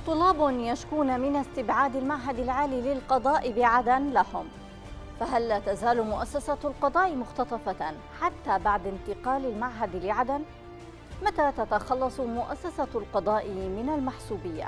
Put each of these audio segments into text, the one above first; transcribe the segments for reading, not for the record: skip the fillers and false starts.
طلاب يشكون من استبعاد المعهد العالي للقضاء بعدن لهم، فهل لا تزال مؤسسة القضاء مختطفة حتى بعد انتقال المعهد لعدن؟ متى تتخلص مؤسسة القضاء من المحسوبية؟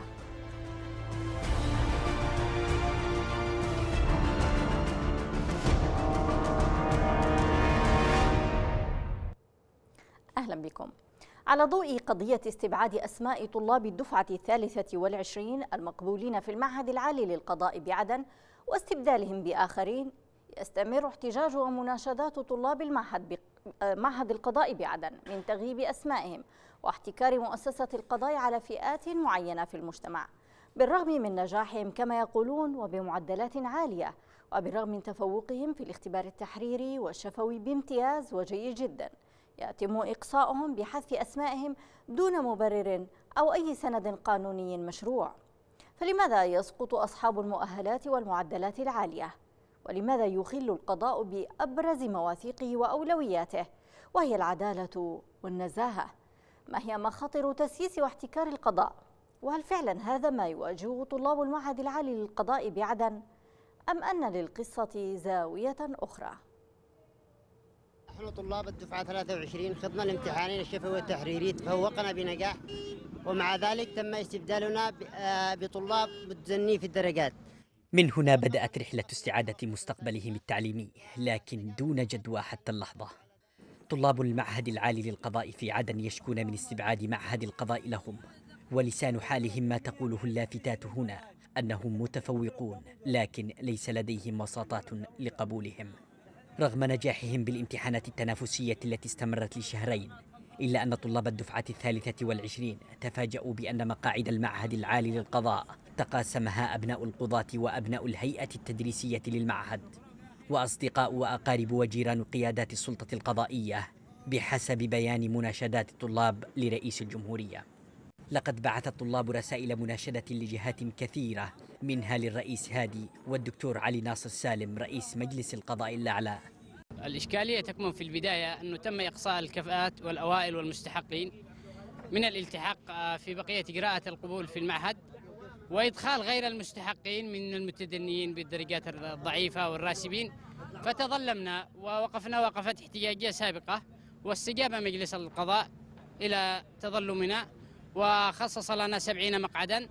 أهلا بكم. على ضوء قضية استبعاد أسماء طلاب الدفعة 23 المقبولين في المعهد العالي للقضاء بعدن واستبدالهم بآخرين، يستمر احتجاج ومناشدات طلاب معهد القضاء بعدن من تغييب أسمائهم واحتكار مؤسسة القضاء على فئات معينة في المجتمع، بالرغم من نجاحهم كما يقولون وبمعدلات عالية، وبالرغم من تفوقهم في الاختبار التحريري والشفوي بامتياز وجيد جدا، يتم إقصاؤهم بحذف أسمائهم دون مبرر أو أي سند قانوني مشروع. فلماذا يسقط أصحاب المؤهلات والمعدلات العالية؟ ولماذا يخل القضاء بأبرز مواثيقه وأولوياته وهي العدالة والنزاهة؟ ما هي مخاطر تسييس واحتكار القضاء؟ وهل فعلا هذا ما يواجهه طلاب المعهد العالي للقضاء بعدن؟ أم أن للقصة زاوية أخرى؟ نحن طلاب الدفعة 23 خضنا الامتحانين الشفوي والتحريري، تفوقنا بنجاح، ومع ذلك تم استبدالنا بطلاب متزني في الدرجات. من هنا بدأت رحلة استعادة مستقبلهم التعليمي، لكن دون جدوى حتى اللحظة. طلاب المعهد العالي للقضاء في عدن يشكون من استبعاد معهد القضاء لهم، ولسان حالهم ما تقوله اللافتات هنا أنهم متفوقون، لكن ليس لديهم وساطات لقبولهم. رغم نجاحهم بالامتحانات التنافسية التي استمرت لشهرين، إلا أن طلاب الدفعة 23 تفاجؤوا بأن مقاعد المعهد العالي للقضاء تقاسمها أبناء القضاة وأبناء الهيئة التدريسية للمعهد، وأصدقاء وأقارب وجيران قيادات السلطة القضائية، بحسب بيان مناشدات الطلاب لرئيس الجمهورية. لقد بعث الطلاب رسائل مناشدة لجهات كثيرة، منها للرئيس هادي والدكتور علي ناصر سالم رئيس مجلس القضاء الأعلى. الإشكالية تكمن في البداية أنه تم إقصاء الكفاءات والأوائل والمستحقين من الالتحاق في بقية إجراءات القبول في المعهد، وإدخال غير المستحقين من المتدنيين بالدرجات الضعيفة والراسبين. فتظلمنا ووقفنا وقفة احتجاجية سابقة، واستجاب مجلس القضاء إلى تظلمنا وخصص لنا 70 مقعدا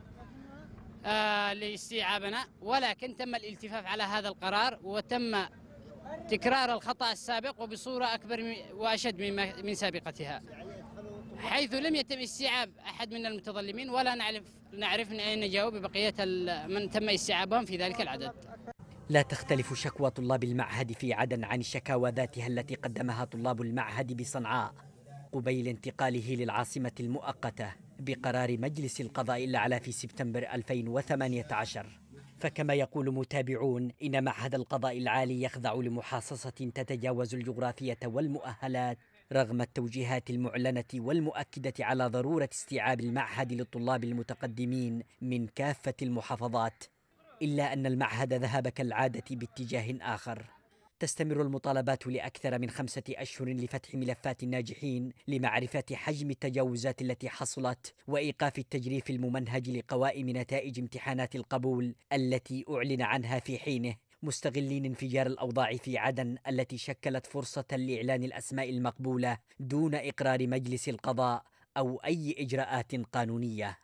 لاستيعابنا، ولكن تم الالتفاف على هذا القرار وتم تكرار الخطأ السابق وبصورة أكبر وأشد من سابقتها، حيث لم يتم استيعاب أحد من المتظلمين ولا نعرف من أين جاءوا ببقية من تم استيعابهم في ذلك العدد. لا تختلف شكوى طلاب المعهد في عدن عن الشكاوى ذاتها التي قدمها طلاب المعهد بصنعاء قبيل انتقاله للعاصمة المؤقتة بقرار مجلس القضاء الأعلى في سبتمبر 2018. فكما يقول متابعون، إن معهد القضاء العالي يخضع لمحاصصة تتجاوز الجغرافية والمؤهلات، رغم التوجيهات المعلنة والمؤكدة على ضرورة استيعاب المعهد للطلاب المتقدمين من كافة المحافظات. إلا أن المعهد ذهب كالعادة باتجاه آخر. تستمر المطالبات لأكثر من 5 أشهر لفتح ملفات الناجحين لمعرفة حجم التجاوزات التي حصلت وإيقاف التجريف الممنهج لقوائم نتائج امتحانات القبول التي أعلن عنها في حينه، مستغلين انفجار الأوضاع في عدن التي شكلت فرصة لإعلان الأسماء المقبولة دون إقرار مجلس القضاء أو أي إجراءات قانونية.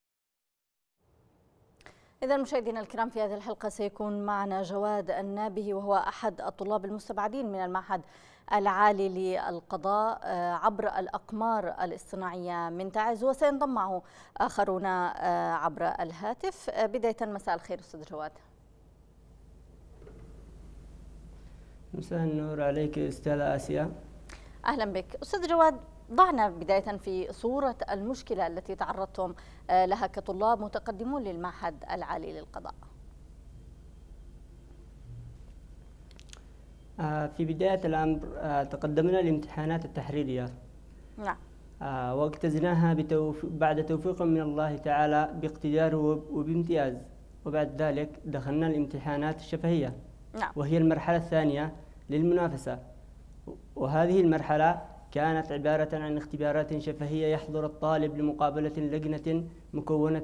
إذا مشاهدينا الكرام، في هذه الحلقة سيكون معنا جواد النابهي، وهو أحد الطلاب المستبعدين من المعهد العالي للقضاء عبر الأقمار الاصطناعية من تعز، وسينضم معه آخرون عبر الهاتف. بداية مساء الخير أستاذ جواد. مساء النور عليك أستاذة آسيا. أهلا بك أستاذ جواد. ضعنا بداية في صورة المشكلة التي تعرضتم لها كطلاب متقدمون للمعهد العالي للقضاء. في بداية الأمر تقدمنا لامتحانات التحريرية. نعم. واجتزناها بعد توفيق من الله تعالى باقتدار وبامتياز، وبعد ذلك دخلنا الامتحانات الشفهية. نعم. وهي المرحلة الثانية للمنافسة، وهذه المرحلة كانت عبارة عن اختبارات شفهية يحضر الطالب لمقابلة لجنة مكونة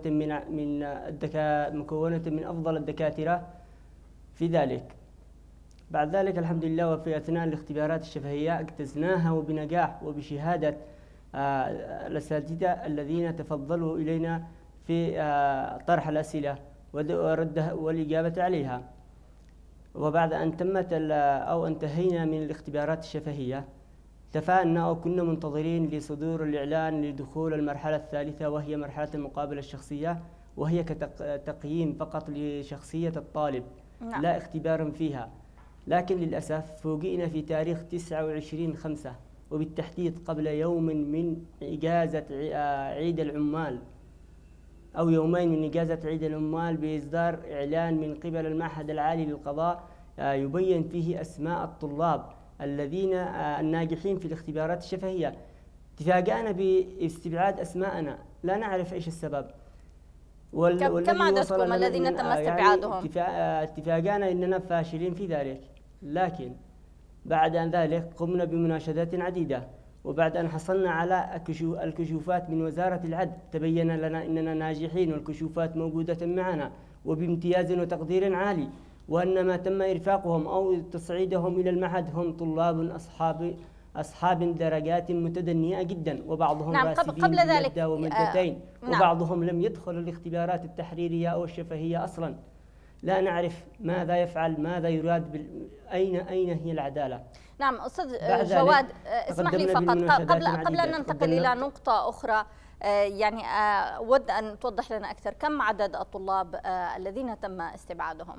من أفضل الدكاترة في ذلك. بعد ذلك الحمد لله وفي أثناء الاختبارات الشفهية اجتزناها وبنجاح وبشهادة الأساتذة الذين تفضلوا إلينا في طرح الأسئلة وردها والإجابة عليها. وبعد أن انتهينا من الاختبارات الشفهية اتفقنا أو كنا منتظرين لصدور الإعلان لدخول المرحلة الثالثة، وهي مرحلة المقابلة الشخصية، وهي كتقييم فقط لشخصية الطالب لا اختبار فيها. لكن للأسف فوجئنا في تاريخ 29/5 وبالتحديد قبل يوم من إجازة عيد العمال أو يومين من إجازة عيد العمال بإصدار إعلان من قبل المعهد العالي للقضاء يبين فيه أسماء الطلاب الذين الناجحين في الاختبارات الشفهية. تفاجأنا باستبعاد أسماءنا، لا نعرف إيش السبب. كم عددكم الذين تم استبعادهم؟ تفاجأنا أننا فاشلين في ذلك، لكن بعد أن ذلك قمنا بمناشدات عديدة، وبعد أن حصلنا على الكشوفات من وزارة العدل تبين لنا أننا ناجحين والكشوفات موجودة معنا وبامتياز وتقدير عالي، وأن ما تم إرفاقهم أو تصعيدهم إلى المعهد هم طلاب أصحاب درجات متدنية جدا، وبعضهم راسبين قبل ذلك بمادة ومادتين، وبعضهم لم يدخل الاختبارات التحريرية أو الشفهية أصلا. لا نعرف ماذا يفعل، ماذا يراد، أين هي العدالة. نعم أستاذ جواد، اسمح لي فقط قبل أن ننتقل إلى نقطة أخرى، يعني أود أن توضح لنا أكثر كم عدد الطلاب الذين تم استبعادهم؟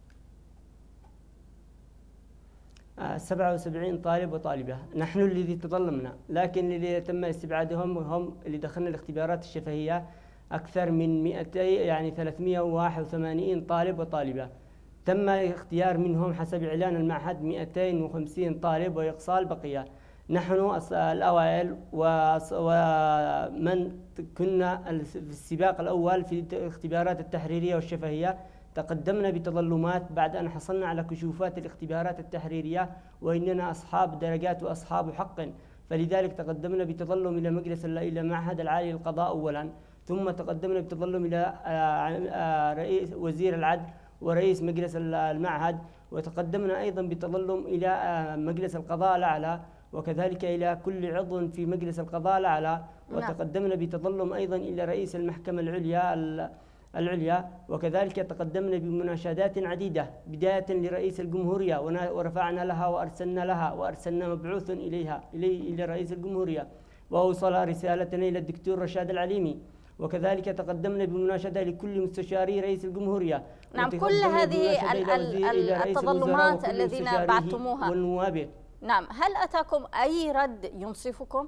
77 طالب وطالبة نحن الذي تظلمنا، لكن الذي تم استبعادهم هم اللي دخلنا الاختبارات الشفهية أكثر من 200 يعني 381 طالب وطالبة. تم اختيار منهم حسب إعلان المعهد 250 طالب وإقصاء البقية. نحن الأوائل ومن كنا في السباق الأول في الاختبارات التحريرية والشفهية تقدمنا بتظلمات بعد أن حصلنا على كشوفات الاختبارات التحريرية وإننا أصحاب درجات وأصحاب حق، فلذلك تقدمنا بتظلم إلى معهد العالي للقضاء أولا، ثم تقدمنا بتظلم إلى رئيس وزير العدل ورئيس مجلس المعهد، وتقدمنا أيضا بتظلم إلى مجلس القضاء الأعلى، وكذلك إلى كل عضو في مجلس القضاء الأعلى، وتقدمنا بتظلم أيضا إلى رئيس المحكمة العليا، وكذلك تقدمنا بمناشدات عديدة بداية لرئيس الجمهورية ورفعنا لها وأرسلنا مبعوث إلى رئيس الجمهورية، وأوصل رسالتنا إلى الدكتور رشاد العليمي، وكذلك تقدمنا بمناشدة لكل مستشاري رئيس الجمهورية. نعم، كل هذه التظلمات الذين بعتموها والنوابه. نعم، هل أتاكم أي رد ينصفكم؟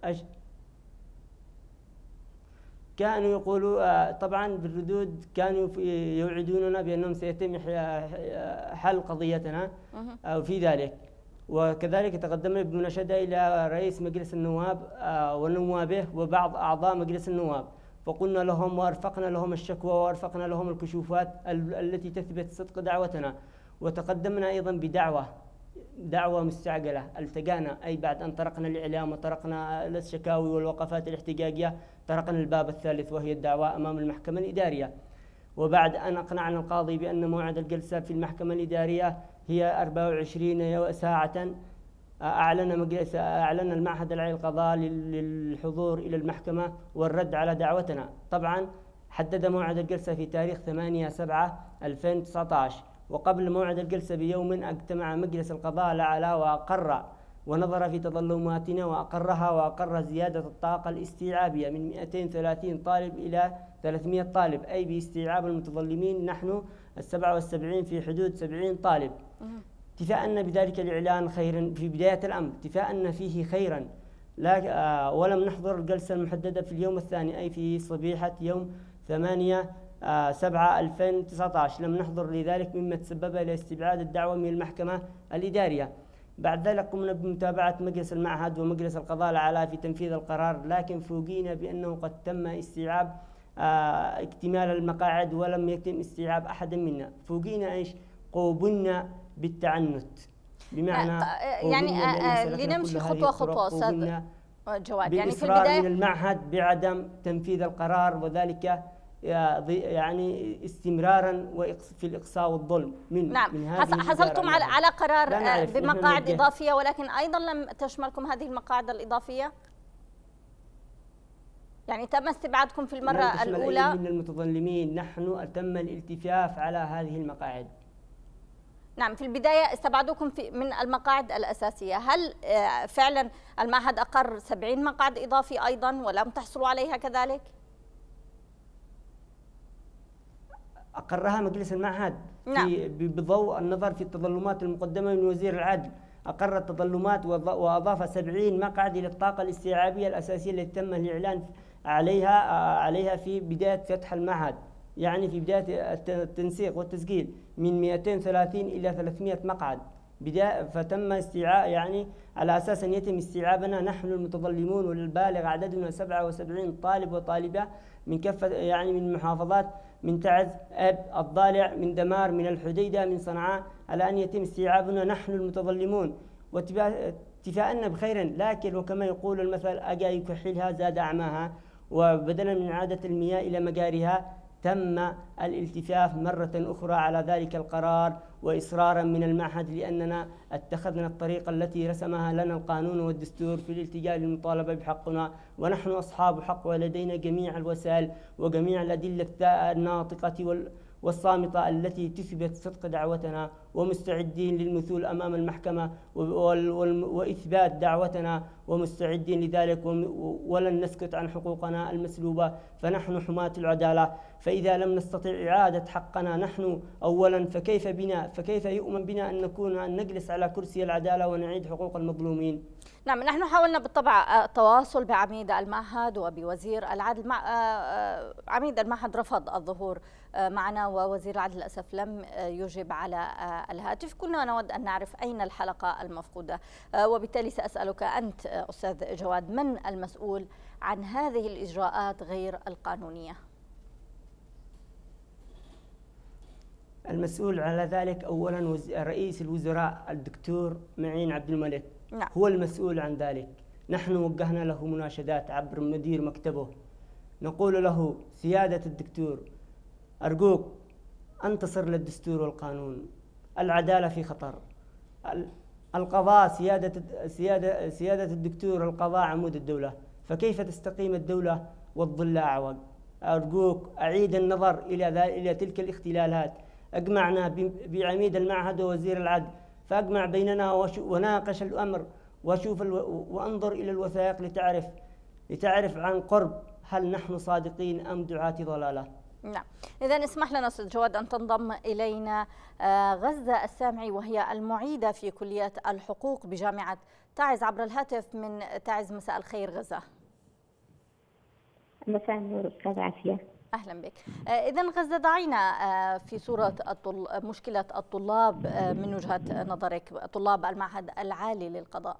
كانوا يقولوا طبعا بالردود كانوا يوعدوننا بأنهم سيتم حل قضيتنا في ذلك، وكذلك تقدمنا بمناشدة إلى رئيس مجلس النواب ونوابه وبعض أعضاء مجلس النواب، فقلنا لهم وأرفقنا لهم الشكوى وأرفقنا لهم الكشوفات التي تثبت صدق دعوتنا، وتقدمنا أيضا دعوة مستعجلة. التقانا أي بعد أن طرقنا الإعلام وطرقنا الشكاوي والوقفات الاحتجاجية، طرقنا الباب الثالث وهي الدعوة أمام المحكمة الإدارية. وبعد أن أقنعنا القاضي بأن موعد الجلسة في المحكمة الإدارية هي 24 ساعة، أعلن المعهد العالي للقضاء للحضور إلى المحكمة والرد على دعوتنا. طبعا حدد موعد الجلسة في تاريخ 8/7/2019، وقبل موعد الجلسة بيوم اجتمع مجلس القضاء الأعلى وأقر ونظر في تظلماتنا وأقر زيادة الطاقة الاستيعابية من 230 طالب إلى 300 طالب، أي باستيعاب المتظلمين نحن 77 في حدود 70 طالب. اتفاءنا بذلك الإعلان خيرا في بداية الأمر، اتفاءنا فيه خيرا، ولم نحضر الجلسة المحددة في اليوم الثاني أي في صبيحة يوم 8/7/2019، لم نحضر لذلك مما تسبب إلى استبعاد الدعوة من المحكمة الإدارية. بعد ذلك قمنا بمتابعة مجلس المعهد ومجلس القضاء الأعلى في تنفيذ القرار، لكن فوجئنا بأنه قد تم استيعاب اكتمال المقاعد ولم يتم استيعاب أحد منا. فوجئنا قوبلنا بالتعنت. بمعنى يعني لنمشي خطوة خطوة أستاذ جواد. يعني في البداية من المعهد بعدم تنفيذ القرار، وذلك يعني استمرارا في الإقصاء والظلم من هذه حصلتم على قرار بمقاعد إضافية، ولكن أيضا لم تشملكم هذه المقاعد الإضافية؟ يعني تم استبعادكم في المرة الأولى من المتظلمين، نحن تم الالتفاف على هذه المقاعد. نعم، في البداية استبعدوكم من المقاعد الأساسية. هل فعلا المعهد أقر 70 مقعد إضافي أيضا ولم تحصلوا عليها كذلك؟ أقرها مجلس المعهد نعم. بضوء النظر في التظلمات المقدمة من وزير العدل، أقر التظلمات وأضاف 70 مقعد إلى الطاقة الاستيعابية الأساسية التي تم الإعلان عليها في بداية فتح المعهد، يعني في بداية التنسيق والتسجيل من 230 إلى 300 مقعد فتم استيعاب، يعني على أساس أن يتم استيعابنا نحن المتظلمون، والبالغ عددنا 77 طالب وطالبة من كافة يعني من محافظات، من تعز، أب، الضالع، من دمار، من الحديدة، من صنعاء، على أن يتم استيعابنا نحن المتظلمون واتفاءنا بخير. لكن وكما يقول المثل أجا يكحلها زاد أعماها، وبدلا من إعادة المياه إلى مجاريها تم الالتفاف مرة أخرى على ذلك القرار، وإصرارا من المعهد لأننا اتخذنا الطريقة التي رسمها لنا القانون والدستور في الالتجاء للمطالبة بحقنا، ونحن أصحاب حق ولدينا جميع الوسائل وجميع الأدلة الناطقة والصامتة التي تثبت صدق دعوتنا، ومستعدين للمثول أمام المحكمة وإثبات دعوتنا، ومستعدين لذلك ولن نسكت عن حقوقنا المسلوبة، فنحن حماة العدالة. فإذا لم نستطع إعادة حقنا نحن أولا فكيف يؤمن بنا أن نجلس على كرسي العدالة ونعيد حقوق المظلومين؟ نعم، نحن حاولنا بالطبع التواصل بعميد المعهد وبوزير العدل. عميد المعهد رفض الظهور معنا، ووزير العدل للأسف لم يجب على الهاتف. كنا نود أن نعرف أين الحلقة المفقودة، وبالتالي سأسألك أنت أستاذ جواد، من المسؤول عن هذه الإجراءات غير القانونية؟ المسؤول على ذلك أولا رئيس الوزراء الدكتور معين عبد الملك. نعم. هو المسؤول عن ذلك. نحن وجهنا له مناشدات عبر مدير مكتبه، نقول له سيادة الدكتور أرجوك انتصر للدستور والقانون، العدالة في خطر، القضاء سيادة الدكتور، القضاء عمود الدولة، فكيف تستقيم الدولة والظل أعوج؟ أرجوك أعيد النظر إلى تلك الاختلالات. أجمعنا بعميد المعهد ووزير العدل، فأجمع بيننا وناقش الأمر وانظر إلى الوثائق لتعرف عن قرب هل نحن صادقين أم دعاة ضلالة. نعم، إذا اسمح لنا أستاذ جواد أن تنضم إلينا غزة السامعي، وهي المعيدة في كلية الحقوق بجامعة تعز عبر الهاتف من تعز. مساء الخير غزة. مساء النور أستاذ عافية. أهلا بك. إذا غزة، ضعينا في صورة مشكلة الطلاب من وجهة نظرك، طلاب المعهد العالي للقضاء.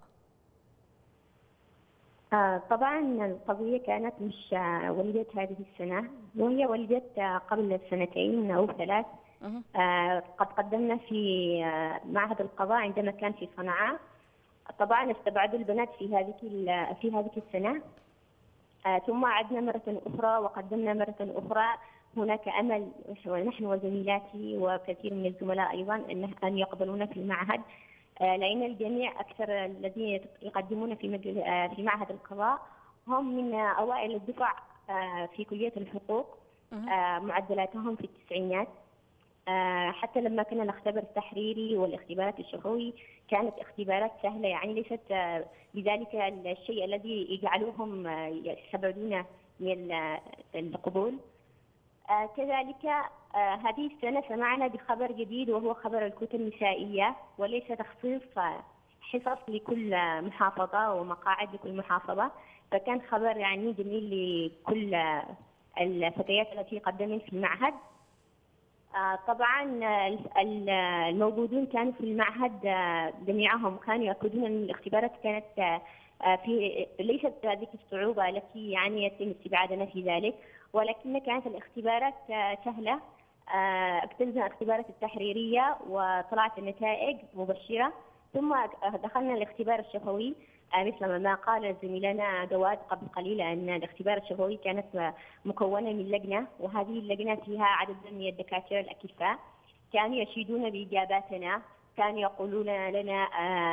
طبعا القضية كانت مش ولدت هذه السنة، وهي ولدت قبل سنتين أو 3. قد قدمنا في معهد القضاء عندما كان في صنعاء. طبعا استبعدوا البنات في هذه السنة، ثم عدنا مرة أخرى وقدمنا مرة أخرى. هناك أمل نحن وزميلاتي وكثير من الزملاء أيضا أن يقبلونا في المعهد، لأن الجميع أكثر الذين يقدمون في معهد القضاء هم من أوائل الدفع في كلية الحقوق، معدلاتهم في التسعينات. حتى لما كنا نختبر التحريري والاختبارات الشفوي كانت اختبارات سهلة، يعني ليست بذلك الشيء الذي يجعلهم يستبعدون من القبول. كذلك هذه السنة سمعنا بخبر جديد، وهو خبر الكتب النسائية، وليس تخصيص حصص لكل محافظة ومقاعد لكل محافظة، فكان خبر يعني جميل لكل الفتيات التي قدمن في المعهد. طبعا الموجودون كانوا في المعهد جميعهم كانوا يأكدون أن الاختبارات كانت ليست بهذه الصعوبة التي يعني يتم استبعادنا في ذلك، ولكن كانت الاختبارات سهلة. اجتزنا اختبارات التحريرية وطلعت النتائج مبشرة، ثم دخلنا الاختبار الشفوي. مثل ما قال زميلنا جواد قبل قليل أن الاختبار الشفوي كانت مكونة من لجنة، وهذه اللجنة فيها عدد من الدكاترة الأكفاء كانوا يشيدون بإجاباتنا، كانوا يقولون لنا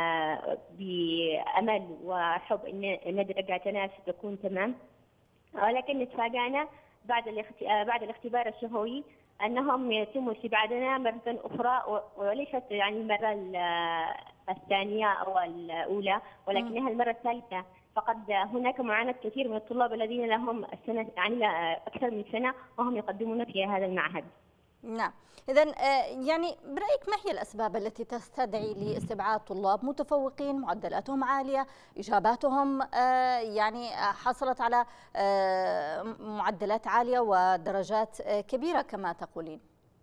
بأمل وحب أن درجاتنا ستكون تمام. ولكن تفاجأنا بعد الاختبار الشفوي أنهم يتم استبعادنا مرة أخرى، وليست يعني المرة الثانية أو الأولى، ولكنها المرة الثالثة. فقد هناك معاناة كثير من الطلاب الذين لهم السنة يعني أكثر من سنة وهم يقدمون في هذا المعهد. نعم، إذن يعني برأيك ما هي الأسباب التي تستدعي لاستبعاد طلاب متفوقين معدلاتهم عالية، إجاباتهم يعني حصلت على معدلات عالية ودرجات كبيرة كما تقولين؟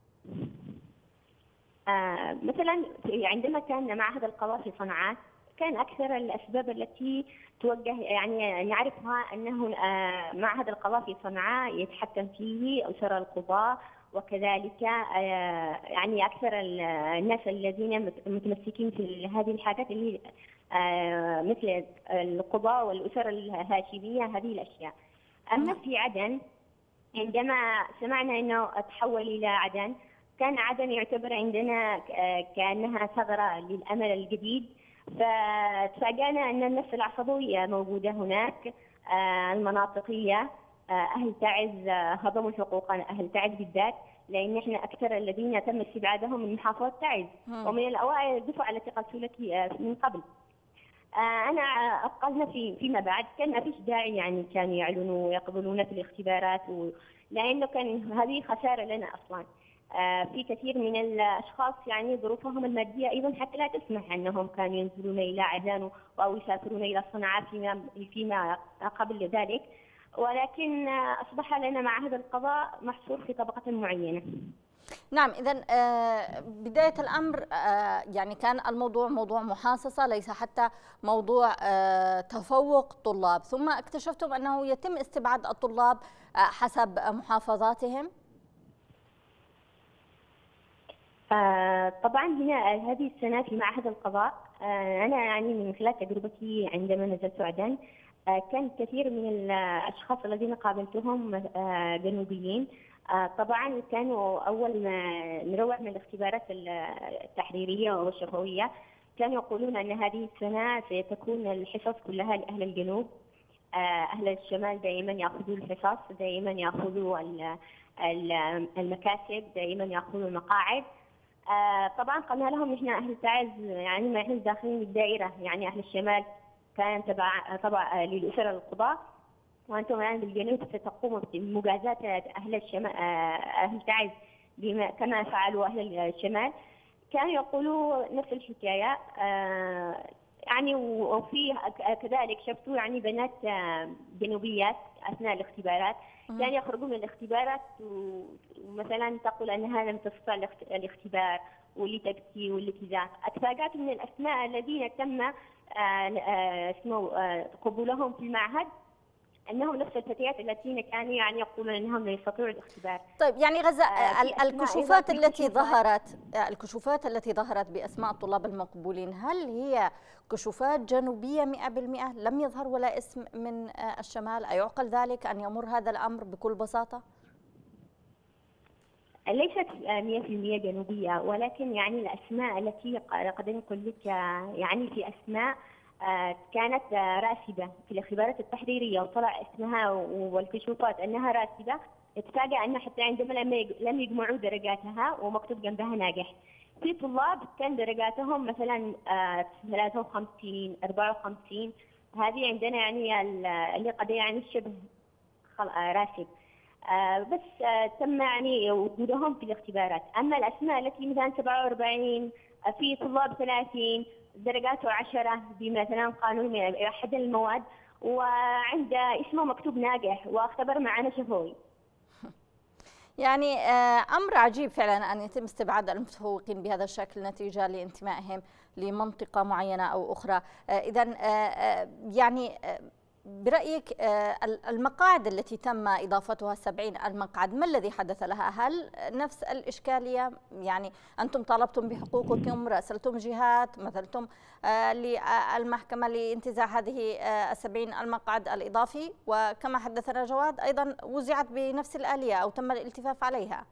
مثلا عندما كان معهد القضاء في صنعاء كان أكثر الأسباب التي توجه يعني نعرفها أنه معهد القضاء في صنعاء يتحكم فيه أسر القضاة، وكذلك يعني أكثر الناس الذين متمسكين في هذه الحاجات اللي مثل القضاء والأسر الهاشمية هذه الأشياء. أما في عدن عندما سمعنا أنه تحول إلى عدن، كان عدن يعتبر عندنا كأنها ثغرة للأمل الجديد، فتفاجأنا أن نفس العصبية موجودة هناك. المناطقية أهل تعز هضموا حقوق أهل تعز بالذات، لأن إحنا أكثر الذين تم استبعادهم من محافظة تعز ومن الأوائل الدفعة التي قلت لك من قبل. أنا أبقى فيما بعد كان ما فيش داعي يعني كانوا يعلنوا ويقبلون في الاختبارات لأنه كان هذه خسارة لنا أصلا. في كثير من الأشخاص يعني ظروفهم المادية أيضا حتى لا تسمح أنهم كانوا ينزلون إلى عدن أو يسافرون إلى صنعاء فيما قبل ذلك، ولكن أصبح لنا معهد القضاء محصور في طبقة معينة. نعم، إذن بداية الأمر يعني كان الموضوع موضوع محاصصة، ليس حتى موضوع تفوق طلاب، ثم اكتشفتم أنه يتم استبعاد الطلاب حسب محافظاتهم. طبعا هنا هذه السنة في معهد القضاء أنا يعني من خلال تجربتي عندما نزلت عدن كان كثير من الأشخاص الذين قابلتهم جنوبيين. طبعا كانوا أول ما نروح من الاختبارات التحريرية والشفوية كانوا يقولون أن هذه السنة ستكون الحصص كلها لأهل الجنوب. أهل الشمال دائما يأخذوا الحصص، دائما يأخذوا المكاسب، دائما يأخذوا المقاعد. طبعا قلنا لهم نحن أهل تعز يعني ما نحن داخلين الدائرة، يعني أهل الشمال كان تبع للأسر القضاء، وأنتم الآن بالجنوب ستقوموا بمجازاة أهل الشمال أهل تعز كما فعلوا أهل الشمال. كانوا يقولوا نفس الحكاية يعني. وفي كذلك شفتوا يعني بنات جنوبيات أثناء الاختبارات كانوا يخرجون من الاختبارات ومثلا تقول أنها لم تستطع الاختبار واللي تبكي واللي كذا. اتفاجأت من الأسماء الذين تم قبولهم في المعهد أنهم نفس الفتيات التي كانوا يعني يقولون أنهم لا يستطيعوا الاختبار. طيب يعني غزة الكشوفات التي ظهرت بأسماء الطلاب المقبولين، هل هي كشوفات جنوبية 100%؟ لم يظهر ولا اسم من الشمال؟ أيعقل ذلك أن يمر هذا الأمر بكل بساطة؟ ليست 100% جنوبية، ولكن يعني الأسماء التي قد نقول لك يعني في أسماء كانت راسبة في الاختبارات التحريرية وطلع اسمها والكشوفات أنها راسبة. اتفاجأ أن حتى عندما لم يجمعوا درجاتها ومكتوب جنبها ناجح. في طلاب كان درجاتهم مثلا 53 54، هذه عندنا يعني اللي قد يعني شبه راسب. بس تم يعني وجودهم في الاختبارات. أما الأسماء التي مثلا 47 في طلاب 30 درجاته 10 بمثلا قانون أحد المواد وعند اسمه مكتوب ناجح واختبر معنا شفوي. يعني أمر عجيب فعلا أن يتم استبعاد المتفوقين بهذا الشكل نتيجة لانتمائهم لمنطقة معينة أو أخرى. إذن يعني برأيك المقاعد التي تم إضافتها 70 المقعد ما الذي حدث لها؟ هل نفس الإشكالية؟ يعني أنتم طالبتم بحقوقكم، راسلتم جهات، مثلتم للمحكمة لانتزاع هذه 70 المقعد الإضافي، وكما حدثنا جواد أيضا وزعت بنفس الآلية أو تم الالتفاف عليها.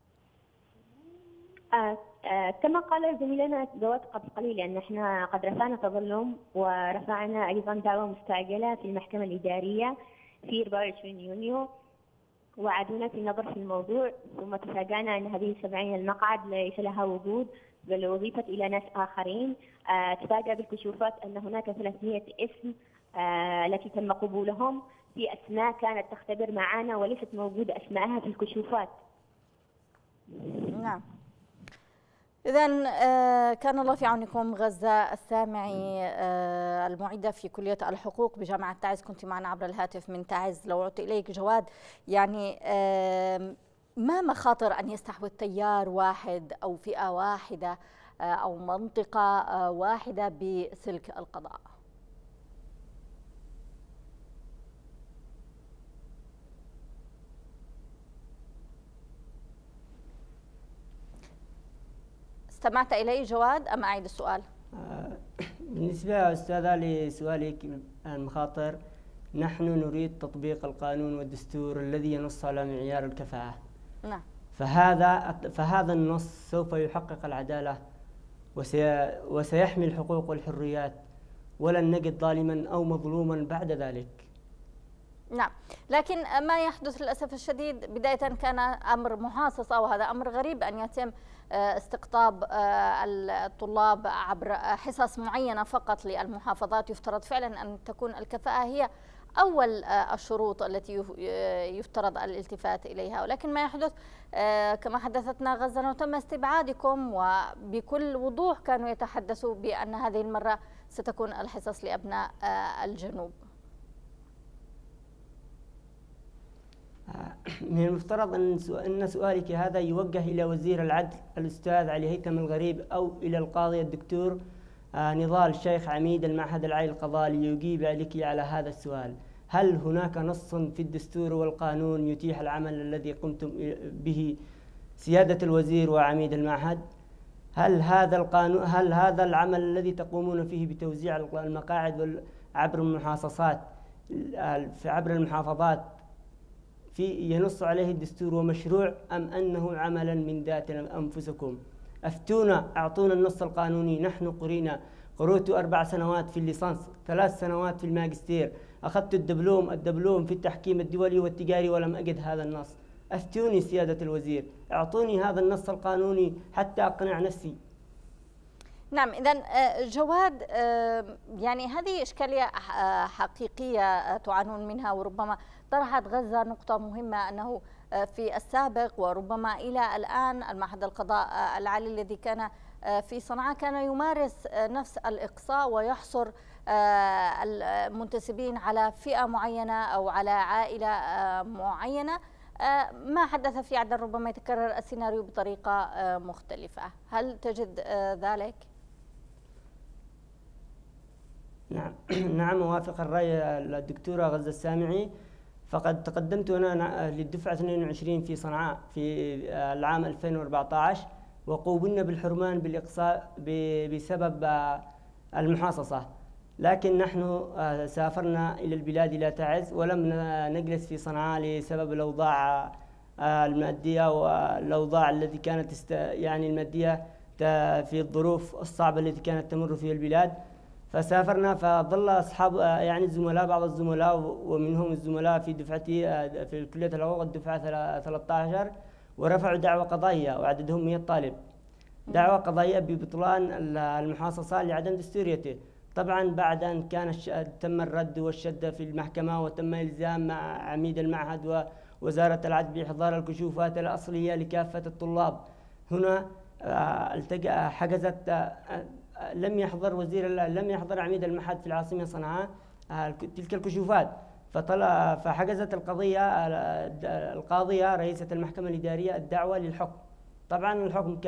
كما قال زميلنا جواد قبل قليل أن احنا قد رفعنا تظلم ورفعنا أيضا دعوة مستعجلة في المحكمة الإدارية في 24 يونيو، وعدونا في النظر في الموضوع، ثم تفاجأنا أن هذه 70 المقعد ليس لها وجود بل أضيفت إلى ناس آخرين. تفاجأ بالكشوفات أن هناك 300 اسم التي تم قبولهم في أسماء كانت تختبر معنا وليست موجودة أسماءها في الكشوفات. نعم. إذن كان الله في عونكم. غزة السامعي المعيدة في كلية الحقوق بجامعة تعز، كنت معنا عبر الهاتف من تعز. لو عدت إليك جواد، يعني ما مخاطر أن يستحوذ تيار واحد أو فئة واحدة أو منطقة واحدة بسلك القضاء؟ استمعت إلي جواد أم أعيد السؤال؟ بالنسبة أستاذة لسؤالك المخاطر، نحن نريد تطبيق القانون والدستور الذي ينص على معيار الكفاءة. نعم. فهذا النص سوف يحقق العدالة وسيحمي الحقوق والحريات، ولن نجد ظالما أو مظلوما بعد ذلك. نعم، لكن ما يحدث للأسف الشديد بداية كان أمر محاصصة، وهذا أمر غريب أن يتم استقطاب الطلاب عبر حصص معينة فقط للمحافظات. يفترض فعلا أن تكون الكفاءة هي أول الشروط التي يفترض الالتفات إليها، ولكن ما يحدث كما حدثتنا غزة أنه تم استبعادكم، وبكل وضوح كانوا يتحدثوا بأن هذه المرة ستكون الحصص لأبناء الجنوب. من المفترض أن سؤالك هذا يوجه إلى وزير العدل الأستاذ علي هيثم الغريب، أو إلى القاضي الدكتور نضال الشيخ عميد المعهد العالي للقضاء ليجيب لك على هذا السؤال. هل هناك نص في الدستور والقانون يتيح العمل الذي قمتم به سيادة الوزير وعميد المعهد؟ هل هذا العمل الذي تقومون فيه بتوزيع المقاعد عبر المحاصصات عبر المحافظات ينص عليه الدستور ومشروع، أم أنه عملا من ذات أنفسكم؟ أفتونا، أعطونا النص القانوني. نحن قرأت 4 سنوات في الليسانس، 3 سنوات في الماجستير، أخذت الدبلوم في التحكيم الدولي والتجاري ولم أجد هذا النص. أفتوني سيادة الوزير، أعطوني هذا النص القانوني حتى أقنع نفسي. نعم، إذن جواد، يعني هذه إشكالية حقيقية تعانون منها، وربما طرحت غزة نقطة مهمة أنه في السابق وربما إلى الآن المعهد القضاء العالي الذي كان في صنعاء كان يمارس نفس الإقصاء ويحصر المنتسبين على فئة معينة أو على عائلة معينة. ما حدث في عدن ربما يتكرر السيناريو بطريقة مختلفة. هل تجد ذلك؟ نعم، أوافق الرأي الدكتورة غزة السامعي. فقد تقدمت أنا للدفعة 22 في صنعاء في العام 2014، وقوبلنا بالحرمان بالإقصاء بسبب المحاصصة، لكن نحن سافرنا إلى البلاد إلى تعز ولم نجلس في صنعاء لسبب الأوضاع المادية والأوضاع التي كانت يعني المادية في الظروف الصعبة التي كانت تمر فيها البلاد. فسافرنا، فظل أصحاب يعني الزملاء، بعض الزملاء ومنهم الزملاء في دفعتي في كلية الحقوق الدفعة 13، ورفعوا دعوة قضائية وعددهم 100 طالب، دعوة قضائية ببطلان المحاصصة لعدم دستوريته. طبعا بعد أن تم الرد والشدة في المحكمة وتم إلزام عميد المعهد ووزارة العدل بإحضار الكشوفات الأصلية لكافة الطلاب، هنا حجزت لم يحضر عميد المعهد في العاصمة صنعاء تلك الكشوفات، فحجزت القاضية رئيسة المحكمة الإدارية الدعوة للحكم. طبعا الحكم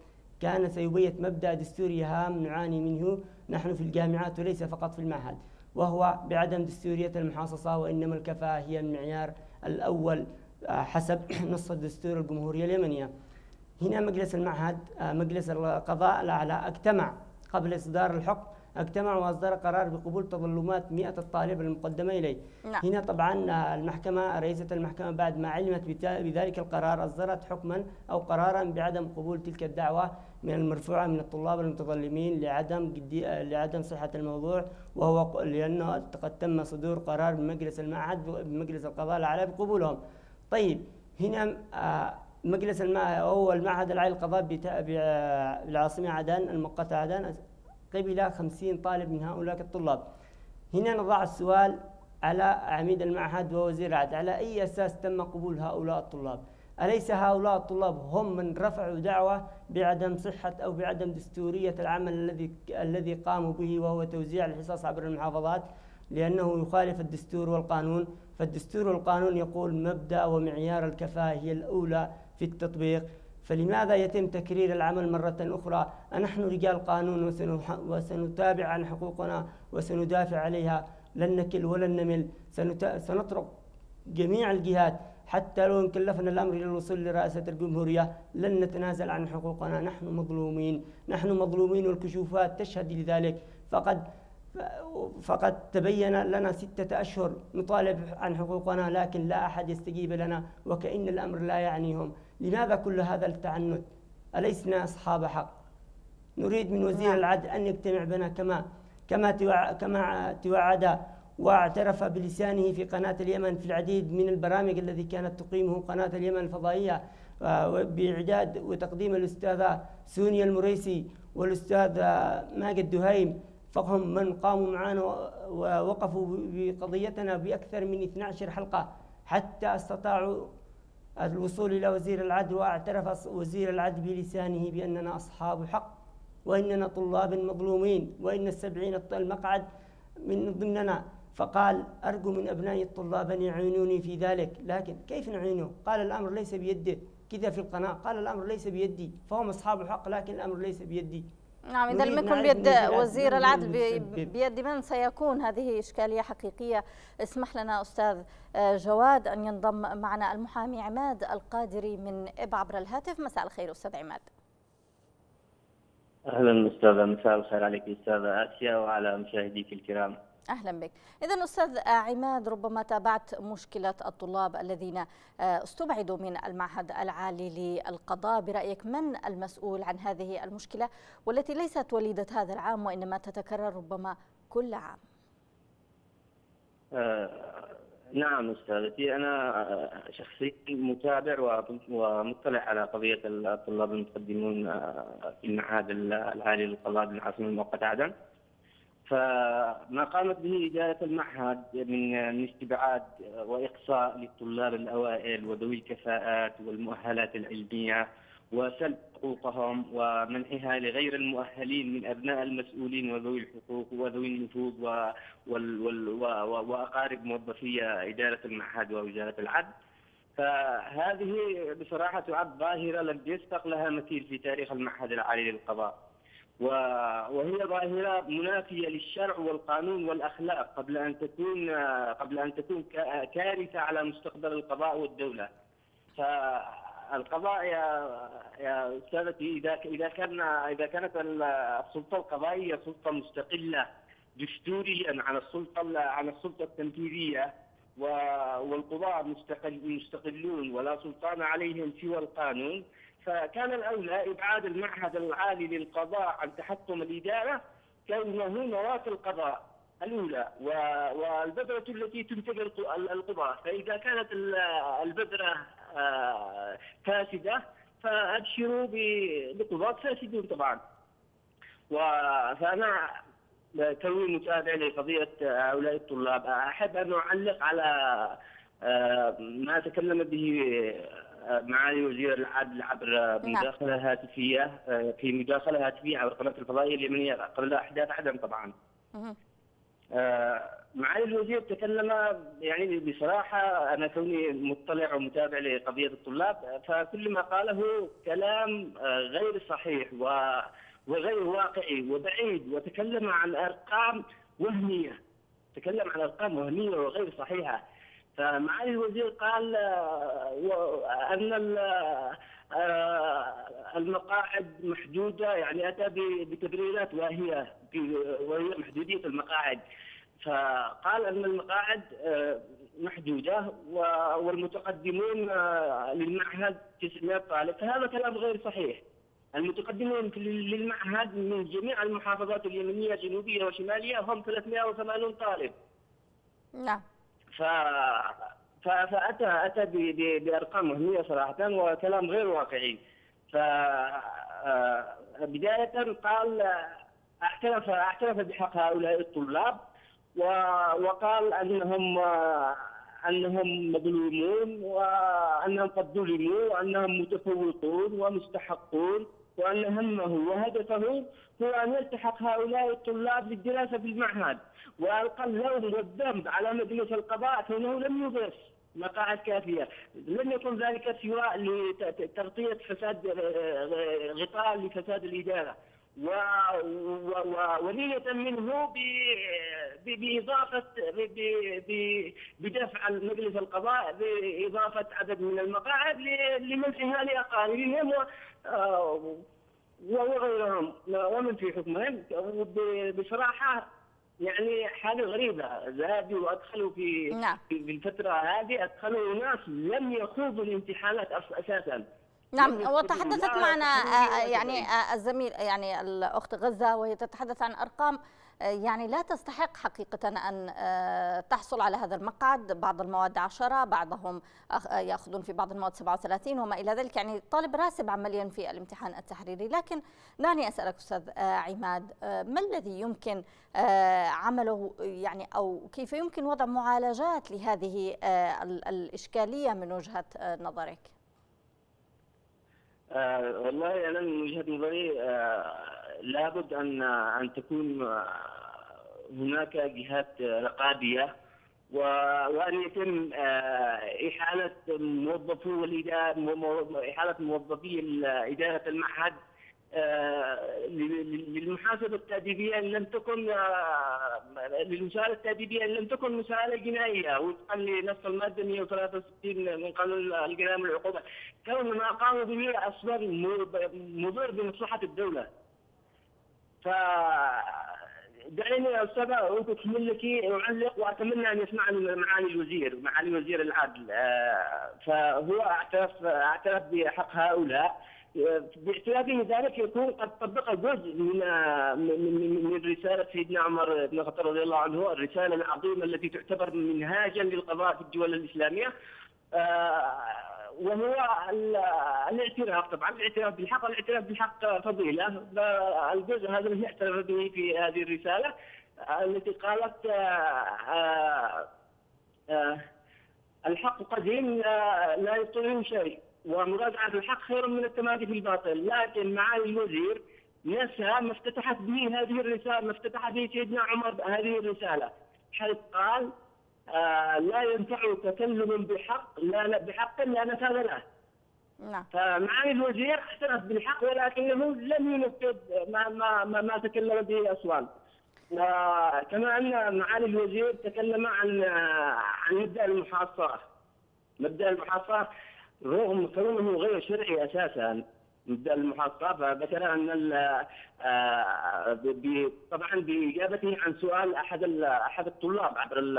كان سيبيت مبدأ دستوري هام نعاني منه نحن في الجامعات وليس فقط في المعهد، وهو بعدم دستورية المحاصصة، وإنما الكفاءة هي المعيار الأول حسب نص الدستور الجمهورية اليمنية. هنا مجلس المعهد مجلس القضاء الأعلى اجتمع قبل إصدار الحكم، اجتمع وأصدر قرار بقبول تظلمات 100 الطالب المقدمة إليه. نعم. هنا طبعا المحكمة رئيسة المحكمة بعد ما علمت بذلك القرار أصدرت حكما أو قرارا بعدم قبول تلك الدعوة من المرفوعة من الطلاب المتظلمين لعدم صحة الموضوع، وهو لأنه قد تم صدور قرار بمجلس المعهد بمجلس القضاء الأعلى بقبولهم. طيب هنا مجلس هو المعهد العالي للقضاء بالعاصمة عدن المؤقتة عدن قبل 50 طالب من هؤلاء الطلاب. هنا نضع السؤال على عميد المعهد ووزير العدل، على أي أساس تم قبول هؤلاء الطلاب؟ أليس هؤلاء الطلاب هم من رفعوا دعوة بعدم صحة أو بعدم دستورية العمل الذي قاموا به، وهو توزيع الحصص عبر المحافظات، لأنه يخالف الدستور والقانون؟ فالدستور والقانون يقول مبدأ ومعيار الكفاءة هي الأولى في التطبيق، فلماذا يتم تكرير العمل مرة أخرى؟ نحن رجال قانون وسنتابع عن حقوقنا وسندافع عليها، لن نكل ولن نمل، سنطرق جميع الجهات حتى لو كلفنا الأمر إلى الوصول لرئاسة الجمهورية لن نتنازل عن حقوقنا. نحن مظلومين والكشوفات تشهد لذلك. فقد تبين لنا 6 أشهر نطالب عن حقوقنا لكن لا أحد يستجيب لنا وكأن الأمر لا يعنيهم. لماذا كل هذا التعنت؟ أليسنا أصحاب حق؟ نريد من وزير العدل أن يجتمع بنا كما توعد واعترف بلسانه في قناة اليمن في العديد من البرامج التي كانت تقيمه قناة اليمن الفضائية بإعداد وتقديم الأستاذة سونيا المريسي والأستاذ ماجد دهيم، فهم من قاموا معنا ووقفوا بقضيتنا بأكثر من 12 حلقة حتى استطاعوا الوصول إلى وزير العدل، واعترف وزير العدل بلسانه بأننا أصحاب حق وإننا طلاب مظلومين وإن 70 المقعد من ضمننا. فقال أرجو من أبناء الطلاب أن يعينوني في ذلك. لكن كيف نعينه؟ قال الأمر ليس بيده. كذا في القناة قال الأمر ليس بيدي، فهم أصحاب حق لكن الأمر ليس بيدي. نعم، إذا لم يكن بيد وزير العدل بيد من سيكون؟ هذه إشكالية حقيقية. اسمح لنا أستاذ جواد أن ينضم معنا المحامي عماد القادري من إب عبر الهاتف. مساء الخير أستاذ عماد. أهلا أستاذة، مساء الخير عليك أستاذة آسيا وعلى مشاهديك الكرام. أهلا بك. إذا أستاذ عماد، ربما تابعت مشكلة الطلاب الذين استبعدوا من المعهد العالي للقضاء. برأيك من المسؤول عن هذه المشكلة والتي ليست وليدة هذا العام وإنما تتكرر ربما كل عام؟ نعم أستاذتي، أنا شخصيا متابع ومطلع على قضية الطلاب المتقدمون في المعهد العالي للقضاء بالعاصمة المؤقتة عدن. فما قامت به إدارة المعهد من استبعاد وإقصاء للطلاب الأوائل وذوي الكفاءات والمؤهلات العلمية وسلب حقوقهم ومنحها لغير المؤهلين من أبناء المسؤولين وذوي الحقوق وذوي النفوذ وأقارب موظفي إدارة المعهد ووزارة العدل. فهذه بصراحة تعد ظاهرة لم يسبق لها مثيل في تاريخ المعهد العالي للقضاء، وهي ظاهرة منافية للشرع والقانون والأخلاق قبل أن تكون كارثة على مستقبل القضاء والدولة. فالقضاء يا أستاذتي إذا كانت السلطة القضائية سلطة مستقلة دستوريا عن السلطة التنفيذية، والقضاء مستقلون ولا سلطان عليهم سوى القانون، فكان الأولى إبعاد المعهد العالي للقضاء عن تحكم الإدارة كأنه نواة القضاء الأولى والبذرة التي تنتج القضاء. فإذا كانت البذرة فاسدة فأبشروا بقضاة فاسدون طبعا. فأنا كوني متابع لقضية هؤلاء الطلاب أحب أن أعلق على ما تكلم به معالي وزير العدل عبر مداخلة هاتفية عبر قناة الفضائية اليمنية قبل أحداث عدن طبعا. معالي الوزير تكلم يعني بصراحة أنا كوني مطلع ومتابع لقضية الطلاب، فكل ما قاله كلام غير صحيح وغير واقعي وبعيد، وتكلم عن أرقام وهمية تكلم عن أرقام وهمية وغير صحيحة. فمعالي الوزير قال أن المقاعد محدودة، يعني أتى بتبريرات وهي محدودية المقاعد. فقال أن المقاعد محدودة والمتقدمون للمعهد 900 طالب، فهذا كلام غير صحيح. المتقدمون للمعهد من جميع المحافظات اليمنية جنوبية وشمالية هم 380 طالب. نعم. فأتى بأرقام وهمية صراحة وكلام غير واقعي. فبداية قال اعترف بحق هؤلاء الطلاب وقال أنهم مظلومون وأنهم قد ظلموا وأنهم متفوقون ومستحقون، وأن همه وهدفه هو أن يلتحق هؤلاء الطلاب للدراسة في المعهد، وألقى اللوم والذنب على مجلس القضاء فإنه لم يضيف مقاعد كافية. لم يكن ذلك سواء لتغطية فساد غطاء لفساد الإدارة ونية منه بدفع مجلس القضاء بإضافة عدد من المقاعد لمنحها لأقاربهم وغيرهم ومن في حكمهم. بصراحة يعني حاجة غريبة. ذهبوا وأدخلوا في الفترة هذه أدخلوا ناس لم يخوضوا الامتحانات أساسا. نعم، وتحدثت معنا يعني الزميل يعني الأخت غزة وهي تتحدث عن أرقام يعني لا تستحق حقيقة أن تحصل على هذا المقعد. بعض المواد 10، بعضهم يأخذون في بعض المواد 37 وما إلى ذلك، يعني طالب راسب عمليا في الامتحان التحريري. لكن دعني أسألك أستاذ عماد، ما الذي يمكن عمله يعني أو كيف يمكن وضع معالجات لهذه الإشكالية من وجهة نظرك؟ والله أنا من وجهة نظري لابد أن تكون هناك جهات رقابية وأن يتم إحالة موظفي إدارة المعهد للمحاسبة التأديبية إن لم تكن للمساءلة التأديبية إن لم تكن مساءلة جنائية وفقا لنص المادة 163 من قانون الجرائم والعقوبات، كون ما قاموا به أصبر مضر بمصلحة الدولة. دعيني يا أستاذ أكمل لك أعلق وأتمنى أن يسمعني معالي وزير العدل. فهو اعترف بحق هؤلاء، باعترافه ذلك يكون قد طبق جزء من رسالة سيدنا عمر بن الخطاب رضي الله عنه، الرسالة العظيمة التي تعتبر منهاجا للقضاء في الدول الإسلامية، وهو الاعتراف. طبعا الاعتراف بالحق فضيلة. الجزء هذا الذي اعترف به في هذه الرسالة التي قالت الحق قديم لا يبطله شيء، ومراجعة الحق خير من التمادي في الباطل. لكن معالي الوزير نسى ما افتتحت به هذه الرسالة، ما افتتح به سيدنا عمر هذه الرسالة، حيث قال لا ينفع تكلم بحق لا نفاذ له. نعم. فمعالي الوزير اعترف بالحق ولكنه لم ينفذ ما تكلم به أسوان. كما أن معالي الوزير تكلم عن مبدأ المحاصرة. مبدأ المحاصرة رغم كونه غير شرعي أساسا، مبدأ المحاصرة، فذكر أن طبعا بإجابته عن سؤال أحد الطلاب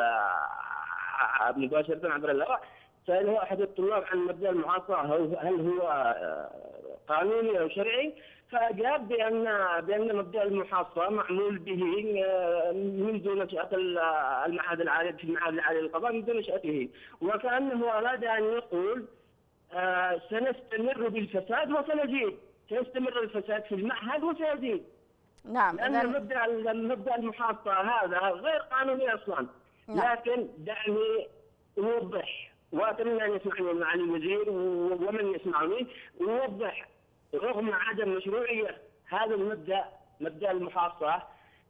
مباشرة عبر الهواء، سأله أحد الطلاب عن مبدأ المحاصرة هل هو قانوني أو شرعي، فأجاب بأن مبدأ المحاصرة معمول به منذ نشأة المعهد العالي في المعهد العالي للقضاء منذ نشأته، وكأنه أراد أن يقول سنستمر بالفساد وسنزيد، سيستمر الفساد في المعهد وسيزيد. نعم. لأن مبدأ المحاصرة هذا غير قانوني أصلا. نعم. لكن دعني أوضح، وأتمنى أن يسمعني معالي الوزير ومن يسمعني، أوضح رغم عدم مشروعية هذا مبدأ المحاصرة،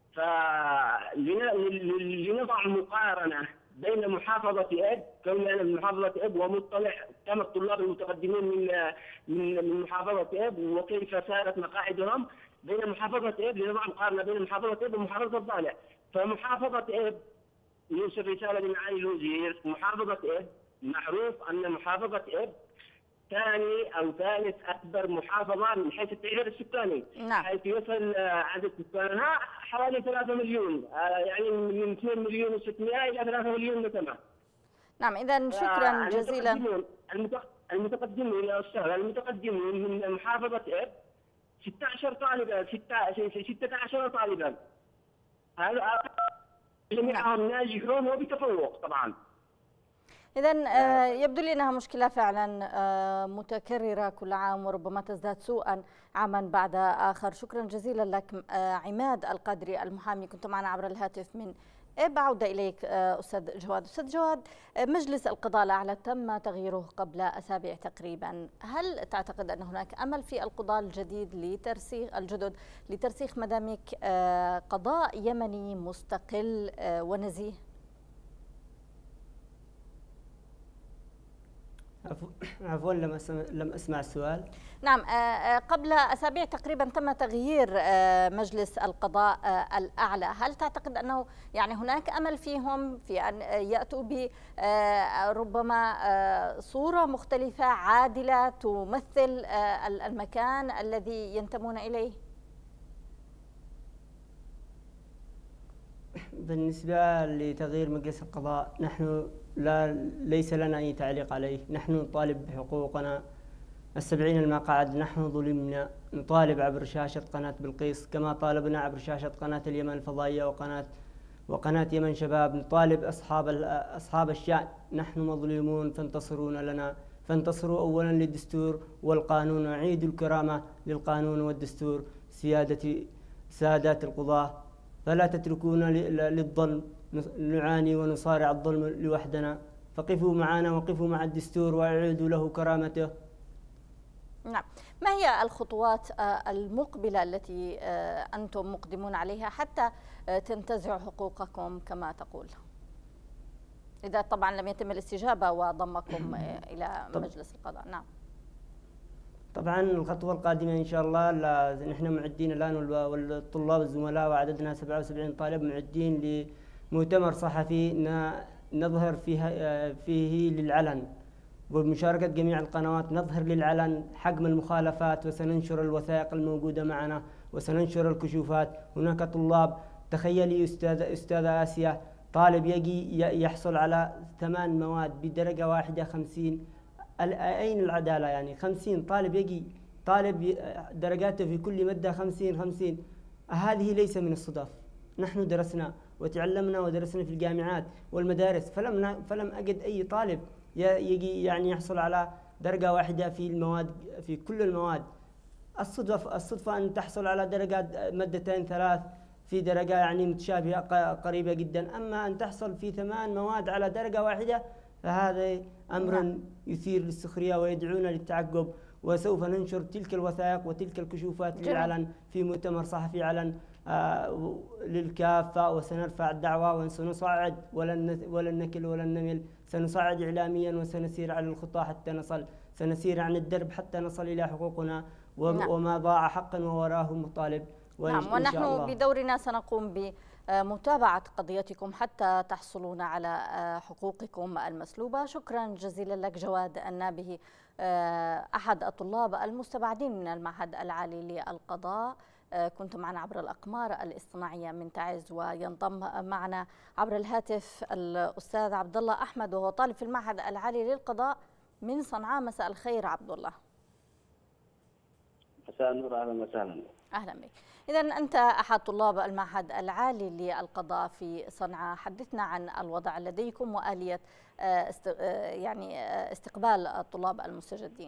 فلنضع مقارنة بين محافظة إب، كون أنا من محافظة إب ومطلع كم الطلاب المتقدمين من محافظة إب وكيف سارت مقاعدهم بين محافظة إب، لنضع مقارنة بين محافظة إب ومحافظة ضالع. فمحافظة إب يرسل رسالة لمعالي الوزير. محافظة إب معروف أن محافظة إب ثاني أو ثالث أكبر محافظة من حيث التعداد السكاني، نعم. حيث يصل عدد سكانها حوالي 3 مليون، يعني من 2 مليون و600 إلى 3 مليون نسمة. نعم، إذا شكرا جزيلا. المتقدمون يا أستاذ، المتقدمون من محافظة إب 16 طالبا، 16 طالبا، هذا جميعهم ناجحون وبتفوق طبعا. إذا يبدو لي أنها مشكلة فعلا متكررة كل عام، وربما تزداد سوءا عاما بعد آخر. شكرا جزيلا لك عماد القادري المحامي، كنت معنا عبر الهاتف من إب. عودة إليك أستاذ جواد. أستاذ جواد، مجلس القضاء الأعلى تم تغييره قبل أسابيع تقريبا، هل تعتقد أن هناك أمل في القضاء الجدد لترسيخ مدامك قضاء يمني مستقل ونزيه؟ عفوا لم أسمع السؤال. نعم، قبل أسابيع تقريبا تم تغيير مجلس القضاء الأعلى، هل تعتقد أنه يعني هناك أمل فيهم في أن يأتوا بربما صورة مختلفة عادلة تمثل المكان الذي ينتمون إليه؟ بالنسبة لتغيير مجلس القضاء، نحن ليس لنا أي تعليق عليه. نحن نطالب بحقوقنا السبعين المقاعد. نحن ظلمنا. نطالب عبر شاشة قناة بلقيس كما طالبنا عبر شاشة قناة اليمن الفضائية وقناة يمن شباب. نطالب أصحاب الشأن. نحن مظلومون، فانتصرونا لنا، فانتصروا أولا للدستور والقانون، وعيدوا الكرامة للقانون والدستور. سادات القضاة، فلا تتركونا للظلم، نعاني ونصارع الظلم لوحدنا، فقفوا معنا وقفوا مع الدستور وأعيدوا له كرامته. نعم، ما هي الخطوات المقبلة التي أنتم مقدمون عليها حتى تنتزعوا حقوقكم كما تقول، إذا طبعا لم يتم الاستجابة وضمكم إلى مجلس القضاء؟ نعم. طبعا الخطوة القادمة إن شاء الله، نحن معدين الآن والطلاب الزملاء وعددنا 77 طالب معدين لمؤتمر صحفي نظهر فيه للعلن وبمشاركة جميع القنوات، نظهر للعلن حجم المخالفات، وسننشر الوثائق الموجودة معنا وسننشر الكشوفات. هناك طلاب، تخيلي أستاذة آسيا، طالب يجي يحصل على 8 مواد بدرجة واحدة 50. أين العدالة؟ يعني 50 طالب يجي، طالب درجاته في كل مادة 50. هذه ليس من الصدف. نحن درسنا وتعلمنا ودرسنا في الجامعات والمدارس، فلم أجد أي طالب يجي يعني يحصل على درجة واحدة في المواد، في كل المواد. الصدفة أن تحصل على درجات مادتين 3 في درجة يعني متشابهة قريبة جدا، أما أن تحصل في 8 مواد على درجة واحدة فهذا أمر يثير للسخرية ويدعونا للتعقب. وسوف ننشر تلك الوثائق وتلك الكشوفات للعلن في مؤتمر صحفي علن للكافة، وسنرفع الدعوة وسنصعد، ولن نكل ولن نمل. سنصعد إعلاميا وسنسير على الخطى حتى نصل، سنسير عن الدرب حتى نصل إلى حقوقنا وما ضاع حقا ووراه مطالب. نعم، ونحن بدورنا سنقوم بمتابعة قضيتكم حتى تحصلون على حقوقكم المسلوبة. شكرا جزيلا لك جواد النابهي، أحد الطلاب المستبعدين من المعهد العالي للقضاء. كنت معنا عبر الأقمار الاصطناعية من تعز، وينضم معنا عبر الهاتف الأستاذ عبد الله أحمد، وهو طالب في المعهد العالي للقضاء من صنعاء. مساء الخير عبد الله. مساء النور، أهلا وسهلا. أهلا بك. إذا أنت أحد طلاب المعهد العالي للقضاء في صنعاء، حدثنا عن الوضع لديكم وآلية استقبال الطلاب المستجدين.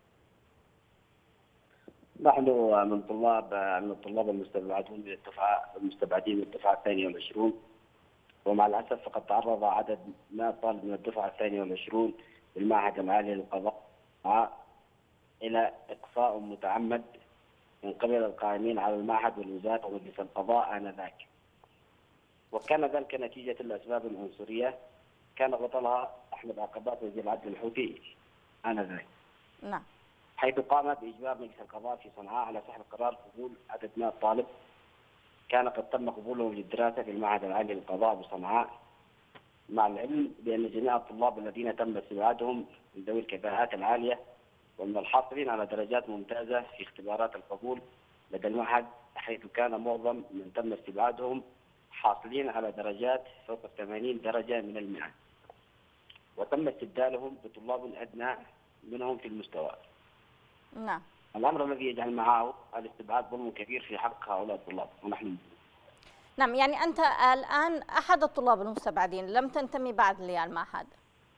نحن من الطلاب المستبعدين من الدفعة الثانية والعشرون، ومع الأسف فقد تعرض عدد 100 طالب من الدفعة الثانية والعشرون بالمعهد العالي للقضاء إلى إقصاء متعمد من قبل القائمين على المعهد والوزارة ومجلس القضاء آنذاك. وكان ذلك نتيجة الأسباب العنصرية كان بطلها أحمد عقبات وزير العدل الحوثي آنذاك. نعم. حيث قام بإجبار مجلس القضاء في صنعاء على سحب قرار قبول عدد 100 طالب كان قد تم قبولهم للدراسة في المعهد العالي للقضاء بصنعاء مع العلم بأن جميع الطلاب الذين تم استبعادهم من ذوي الكفاءات العالية ومن الحاصلين على درجات ممتازة في اختبارات القبول لدى المعهد، حيث كان معظم من تم استبعادهم حاصلين على درجات فوق 80 درجة من المئة، وتم استبدالهم بطلاب أدنى منهم في المستوى. نعم. الأمر الذي يجعل معه الاستبعاد ظلم كبير في حق هؤلاء الطلاب ونحن. نعم، يعني أنت الآن أحد الطلاب المستبعدين، لم تنتمي بعد للمعهد.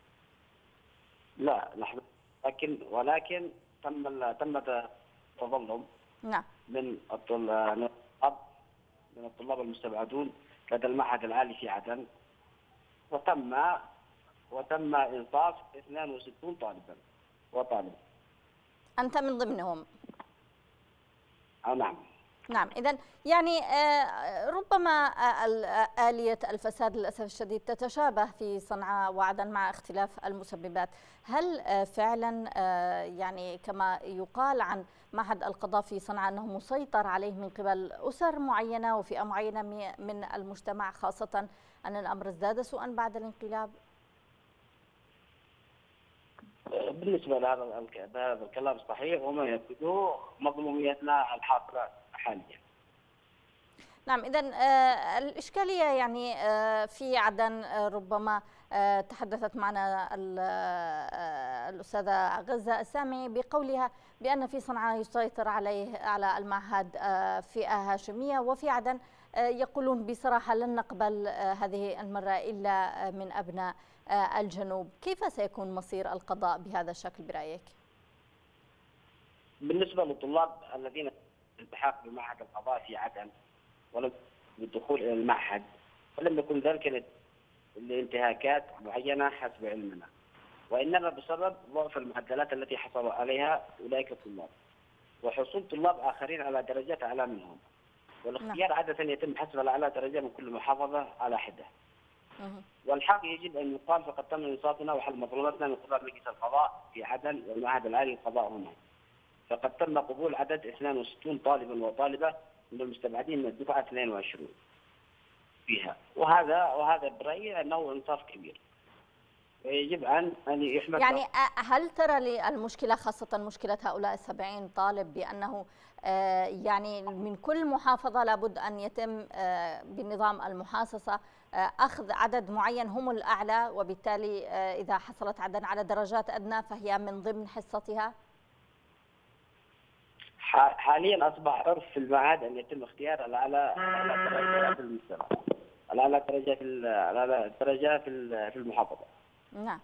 لا نحن ولكن تم تظلم نعم من الطلاب المستبعدون لدى المعهد العالي في عدن، وتم إنصاف 62 طالبا وطالب. أنت من ضمنهم؟ نعم. نعم، إذن يعني ربما آلية الفساد للأسف الشديد تتشابه في صنعاء وعدن مع اختلاف المسببات. هل فعلا يعني كما يقال عن معهد القضاء في صنعاء أنه مسيطر عليه من قبل أسر معينة وفئة معينة من المجتمع، خاصة أن الأمر ازداد سوءا بعد الانقلاب؟ بالنسبة لهذا الكلام صحيح، وما يفقده مظلوميتنا الحاصلة حاليا. نعم، إذن الإشكالية يعني في عدن ربما تحدثت معنا الأستاذة غزة السامي بقولها بأن في صنعاء يسيطر على المعهد فئة هاشمية، وفي عدن يقولون بصراحة لن نقبل هذه المرة إلا من أبناء الجنوب. كيف سيكون مصير القضاء بهذا الشكل برأيك؟ بالنسبة للطلاب الذين الالتحاق بمعهد القضاء في عدن ولم بالدخول إلى المعهد، ولم يكن ذلك لانتهاكات معينة حسب علمنا، وإنما بسبب ضعف المعدلات التي حصلوا عليها أولئك الطلاب وحصول طلاب آخرين على درجات أعلى منهم، والاختيار عادة يتم حسب الأعلى درجة من كل محافظة على حدة. والحق يجب أن يقال فقد تم إنصافنا وحل مظلومتنا من قبل مجلس القضاء في عدن والمعهد العالي للقضاء هنا، فقد تم قبول عدد 62 طالبا وطالبة من المستبعدين من الدفعة 22 فيها، وهذا برأيي أنه إنصاف كبير ويجب أن يحمد. يعني هل ترى للمشكلة خاصة مشكلة هؤلاء 70 طالب بأنه يعني من كل محافظة لابد أن يتم بنظام المحاصصة أخذ عدد معين هم الأعلى، وبالتالي إذا حصلت عدن على درجات أدنى فهي من ضمن حصتها؟ حاليا أصبح عرف في المعهد أن يتم اختيار الأعلى درجة في المستوى، الأعلى درجة في المحافظة. نعم.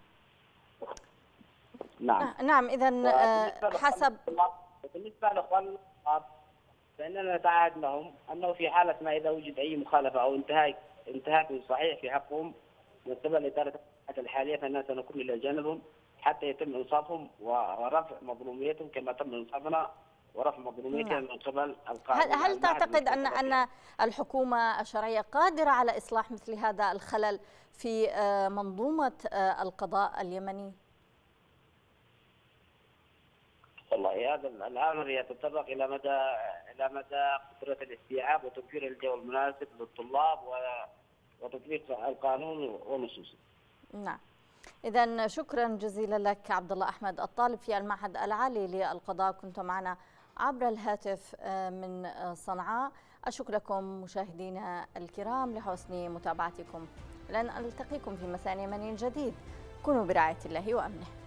نعم. نعم، إذن حسب بالنسبة لإخواننا فإننا نتعهد لهم أنه في حالة ما إذا وجد أي مخالفة أو انتهاك صحيح في حقهم من قبل إدارة الحالية، فإننا سنكون إلى جانبهم حتى يتم إنصافهم ورفع مظلوميتهم كما تم إنصافنا ورفع مظلوميتهم من قبل القانون. هل تعتقد أن الحكومة الشرعية قادرة على إصلاح مثل هذا الخلل في منظومة القضاء اليمني؟ والله هذا الأمر يتطرق إلى مدى قدرة الاستيعاب وتوفير الجو المناسب للطلاب وتطبيق القانون ونصوصه. نعم. إذن شكرا جزيلا لك عبد الله أحمد الطالب في المعهد العالي للقضاء، كنت معنا عبر الهاتف من صنعاء. أشكر لكم مشاهدينا الكرام لحسن متابعتكم، لن ألتقيكم في مساء يمني جديد. كونوا برعاية الله وأمنه.